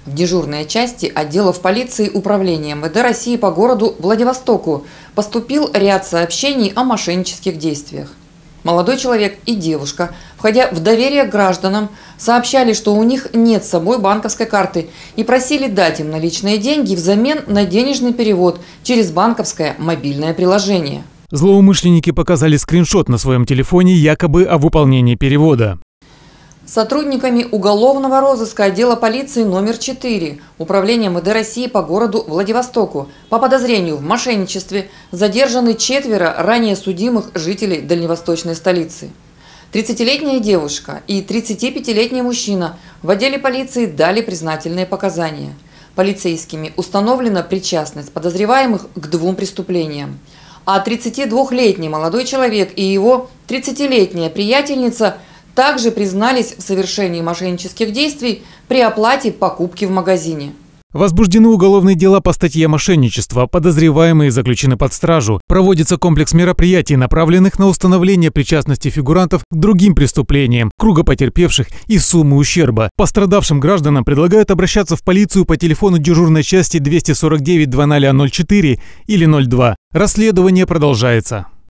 В дежурные части отделов полиции Управления МВД России по городу Владивостоку поступил ряд сообщений о мошеннических действиях. Молодой человек и девушка, входя в доверие к гражданам, сообщали, что у них нет с собой банковской карты и просили дать им наличные деньги взамен на денежный перевод через банковское мобильное приложение. Злоумышленники показали скриншот на своем телефоне якобы о выполнении перевода. Сотрудниками уголовного розыска отдела полиции номер 4 Управления МВД России по городу Владивостоку по подозрению в мошенничестве задержаны 4 ранее судимых жителей дальневосточной столицы. 30-летняя девушка и 35-летний мужчина в отделе полиции дали признательные показания. Полицейскими установлена причастность подозреваемых к 2 преступлениям. А 32-летний молодой человек и его 30-летняя приятельница также признались в совершении мошеннических действий при оплате покупки в магазине. Возбуждены уголовные дела по статье мошенничества. Подозреваемые заключены под стражу. Проводится комплекс мероприятий, направленных на установление причастности фигурантов к другим преступлениям, круга потерпевших и суммы ущерба. Пострадавшим гражданам предлагают обращаться в полицию по телефону дежурной части 249 0004 или 02. Расследование продолжается.